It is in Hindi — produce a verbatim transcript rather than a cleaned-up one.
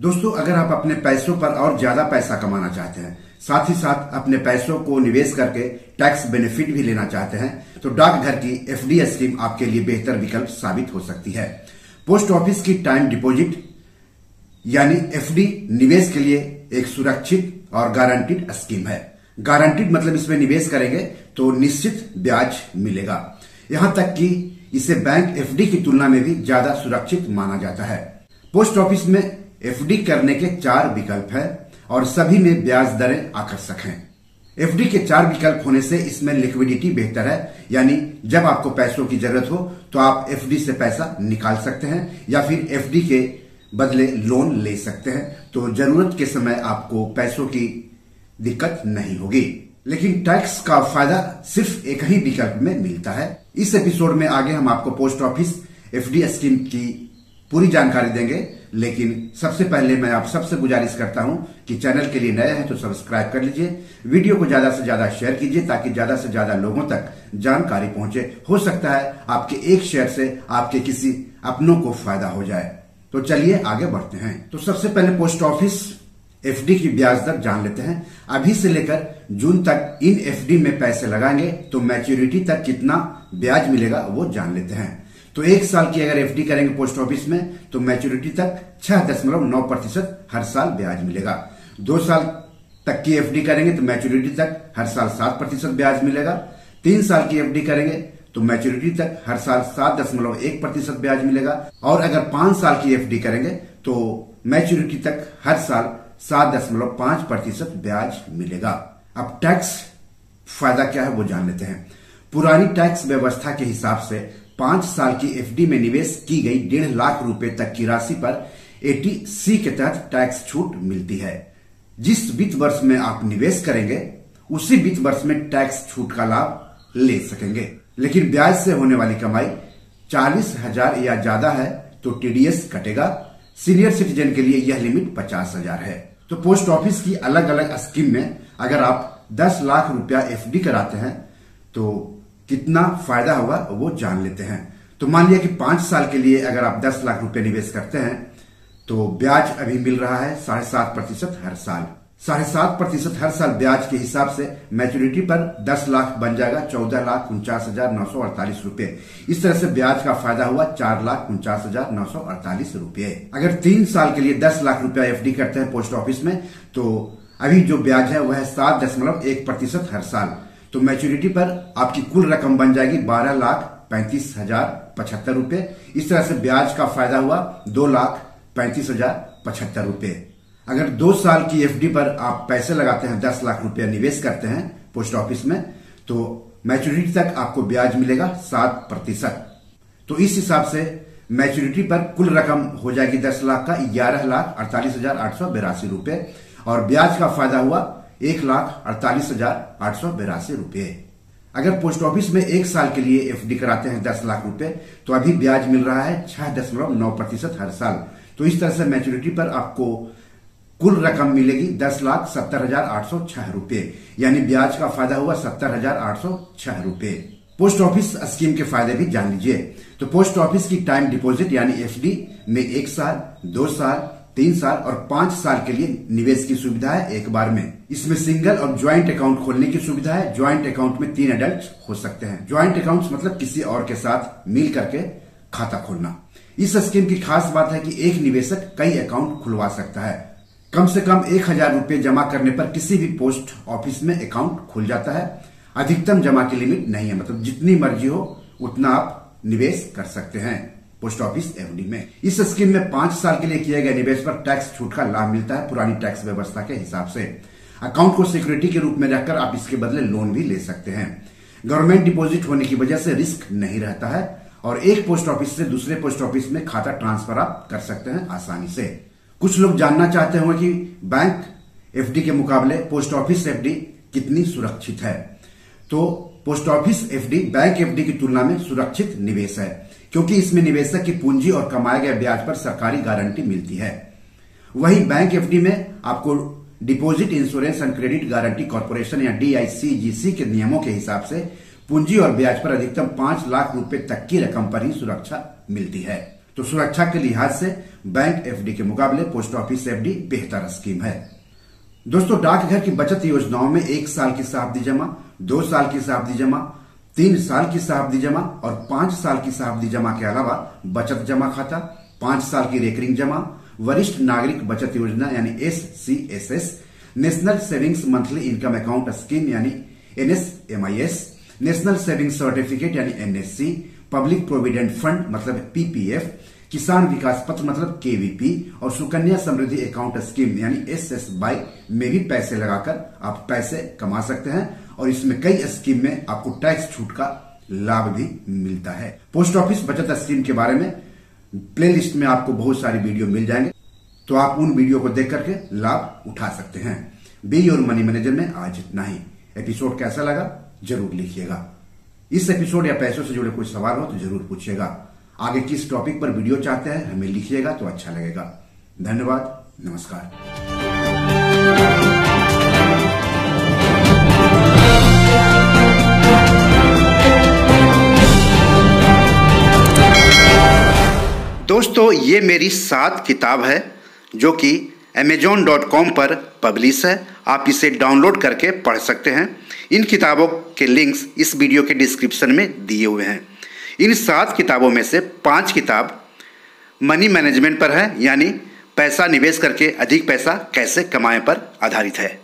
दोस्तों, अगर आप अपने पैसों पर और ज्यादा पैसा कमाना चाहते हैं, साथ ही साथ अपने पैसों को निवेश करके टैक्स बेनिफिट भी लेना चाहते हैं, तो डाकघर की एफडी स्कीम आपके लिए बेहतर विकल्प साबित हो सकती है। पोस्ट ऑफिस की टाइम डिपॉजिट यानी एफडी निवेश के लिए एक सुरक्षित और गारंटीड स्कीम है। गारंटीड मतलब इसमें निवेश करेंगे तो निश्चित ब्याज मिलेगा। यहां तक कि इसे बैंक एफडी की तुलना में भी ज्यादा सुरक्षित माना जाता है। पोस्ट ऑफिस में एफडी करने के चार विकल्प हैं और सभी में ब्याज दरें आकर्षक हैं। एफडी के चार विकल्प होने से इसमें लिक्विडिटी बेहतर है, यानी जब आपको पैसों की जरूरत हो तो आप एफडी से पैसा निकाल सकते हैं या फिर एफडी के बदले लोन ले सकते हैं, तो जरूरत के समय आपको पैसों की दिक्कत नहीं होगी। लेकिन टैक्स का फायदा सिर्फ एक ही विकल्प में मिलता है। इस एपिसोड में आगे हम आपको पोस्ट ऑफिस एफडी स्कीम की पूरी जानकारी देंगे, लेकिन सबसे पहले मैं आप सबसे गुजारिश करता हूं कि चैनल के लिए नए हैं तो सब्सक्राइब कर लीजिए, वीडियो को ज्यादा से ज्यादा शेयर कीजिए ताकि ज्यादा से ज्यादा लोगों तक जानकारी पहुंचे। हो सकता है आपके एक शेयर से आपके किसी अपनों को फायदा हो जाए। तो चलिए आगे बढ़ते हैं। तो सबसे पहले पोस्ट ऑफिस एफडी की ब्याज दर जान लेते हैं। अभी से लेकर जून तक इन एफडी में पैसे लगाएंगे तो मैच्योरिटी तक कितना ब्याज मिलेगा वो जान लेते हैं। तो एक साल की अगर एफडी करेंगे पोस्ट ऑफिस में तो मैच्योरिटी तक छह दशमलव नौ प्रतिशत हर साल ब्याज मिलेगा। दो साल तक की एफडी करेंगे तो मैच्योरिटी तक हर साल सात प्रतिशत ब्याज मिलेगा। तीन साल की एफडी करेंगे तो मैच्योरिटी तक हर साल सात दशमलव एक प्रतिशत ब्याज मिलेगा। और अगर पांच साल की एफडी करेंगे तो मैच्योरिटी तक हर साल सात दशमलव पांच प्रतिशत ब्याज मिलेगा। अब टैक्स फायदा क्या है वो जान लेते हैं। पुरानी टैक्स व्यवस्था के हिसाब से पांच साल की एफडी में निवेश की गई डेढ़ लाख रुपए तक की राशि पर एटी सी के तहत टैक्स छूट मिलती है। जिस वित्त वर्ष में आप निवेश करेंगे उसी वित्त वर्ष में टैक्स छूट का लाभ ले सकेंगे। लेकिन ब्याज से होने वाली कमाई चालीस हजार या ज्यादा है तो टीडीएस कटेगा। सीनियर सिटीजन के लिए यह लिमिट पचास हजार है। तो पोस्ट ऑफिस की अलग अलग स्कीम में अगर आप दस लाख रुपया एफडी कराते हैं तो कितना फायदा होगा वो जान लेते हैं। तो मान लिया कि पांच साल के लिए अगर आप दस लाख रुपए निवेश करते हैं तो ब्याज अभी मिल रहा है साढ़े सात प्रतिशत हर साल। साढ़े सात प्रतिशत हर साल ब्याज के हिसाब से मैच्योरिटी पर दस लाख बन जाएगा चौदह लाख उनचास हजार नौ सौ अड़तालीस रूपये। इस तरह से ब्याज का फायदा हुआ चार लाख उनचास हजार नौ सौ अड़तालीस रूपये। अगर तीन साल के लिए दस लाख रुपया एफडी करते हैं पोस्ट ऑफिस में तो अभी जो ब्याज है वह है सात दशमलव एक प्रतिशत हर साल। तो मैच्योरिटी पर आपकी कुल रकम बन जाएगी बारह लाख पैंतीस हजार पचहत्तर रूपये। इस तरह से ब्याज का फायदा हुआ दो लाख पैंतीस हजार पचहत्तर रूपये। अगर दो साल की एफडी पर आप पैसे लगाते हैं, दस लाख रुपया निवेश करते हैं पोस्ट ऑफिस में, तो मैच्योरिटी तक आपको ब्याज मिलेगा सात प्रतिशत। तो इस हिसाब से मैच्योरिटी पर कुल रकम हो जाएगी दस लाख का ग्यारह लाख अड़तालीस हजार आठ सौ बिरासी रूपये और ब्याज का फायदा हुआ एक लाख अड़तालीस हजार आठ सौ बिरासी रूपये। अगर पोस्ट ऑफिस में एक साल के लिए एफडी कराते हैं दस लाख रुपए तो अभी ब्याज मिल रहा है छह दशमलव नौ प्रतिशत हर साल। तो इस तरह से मैच्योरिटी पर आपको कुल रकम मिलेगी दस लाख सत्तर हजार आठ सौ छह रूपये, यानी ब्याज का फायदा हुआ सत्तर हजार आठ सौ छह रूपये। पोस्ट ऑफिस स्कीम के फायदे भी जान लीजिए। तो पोस्ट ऑफिस की टाइम डिपॉजिट यानी एफडी में एक साल, दो साल, तीन साल और पांच साल के लिए निवेश की सुविधा है एक बार में। इसमें सिंगल और ज्वाइंट अकाउंट खोलने की सुविधा है। ज्वाइंट अकाउंट में तीन एडल्ट हो सकते हैं। ज्वाइंट अकाउंट मतलब किसी और के साथ मिल करके खाता खोलना। इस स्कीम की खास बात है कि एक निवेशक कई अकाउंट खुलवा सकता है। कम से कम एक हजार रूपये जमा करने पर किसी भी पोस्ट ऑफिस में अकाउंट खुल जाता है। अधिकतम जमा की लिमिट नहीं है, मतलब जितनी मर्जी हो उतना आप निवेश कर सकते हैं पोस्ट ऑफिस एफडी में। इस स्कीम में पांच साल के लिए किए गए निवेश पर टैक्स छूट का लाभ मिलता है पुरानी टैक्स व्यवस्था के हिसाब से। अकाउंट को सिक्योरिटी के रूप में रखकर आप इसके बदले लोन भी ले सकते हैं। गवर्नमेंट डिपॉजिट होने की वजह से रिस्क नहीं रहता है और एक पोस्ट ऑफिस से दूसरे पोस्ट ऑफिस में खाता ट्रांसफर आप कर सकते हैं आसानी से। कुछ लोग जानना चाहते होंगे कि बैंक एफडी के मुकाबले पोस्ट ऑफिस एफडी कितनी सुरक्षित है। तो post office FD bank FD की तुलना में सुरक्षित निवेश है, क्योंकि इसमें निवेशक की पूंजी और कमाए गए ब्याज पर सरकारी गारंटी मिलती है। वहीं बैंक एफडी में आपको deposit insurance and credit guarantee corporation या डीआईसीजीसी के नियमों के हिसाब से पूंजी और ब्याज पर अधिकतम पांच लाख रुपए तक की रकम पर ही सुरक्षा मिलती है। तो सुरक्षा के लिहाज से बैंक एफडी के मुकाबले पोस्ट ऑफिस एफडी बेहतर स्कीम है। दोस्तों, डाकघर की बचत योजनाओं में एक साल की सावधि जमा, दो साल की सावधि जमा, तीन साल की सावधि जमा और पांच साल की सावधि जमा के अलावा बचत जमा खाता, पांच साल की रेकरिंग जमा, वरिष्ठ नागरिक बचत योजना यानी S C S S, national savings monthly income account scheme यानी N S M I S, national saving certificate यानी N S C, public provident fund मतलब P P F, Kisan Vikas Patra मतलब के वी पी और सुकन्या समृद्धि अकाउंट स्कीम यानी एस एस वाई में भी पैसे लगाकर आप पैसे कमा सकते हैं और इसमें कई स्कीम में आपको टैक्स छूट का लाभ भी मिलता है। पोस्ट ऑफिस बचत स्कीम के बारे में प्लेलिस्ट में आपको बहुत सारी वीडियो मिल जाएंगे, तो आप उन वीडियो को देख करके लाभ उठा सकते हैं। बी योर मनी मैनेजर में आज इतना ही। एपिसोड कैसा लगा जरूर लिखिएगा। इस एपिसोड या पैसों से जुड़े कोई सवाल हो तो जरूर पूछिएगा। आगे किस टॉपिक पर वीडियो चाहते हैं हमें लिखिएगा तो अच्छा लगेगा। धन्यवाद, नमस्कार। दोस्तों, ये मेरी सात किताब है जो कि अमेजॉन डॉट कॉम पर पब्लिश है। आप इसे डाउनलोड करके पढ़ सकते हैं। इन किताबों के लिंक्स इस वीडियो के डिस्क्रिप्शन में दिए हुए हैं। इन सात किताबों में से पांच किताब मनी मैनेजमेंट पर है, यानी पैसा निवेश करके अधिक पैसा कैसे कमाएं पर आधारित है।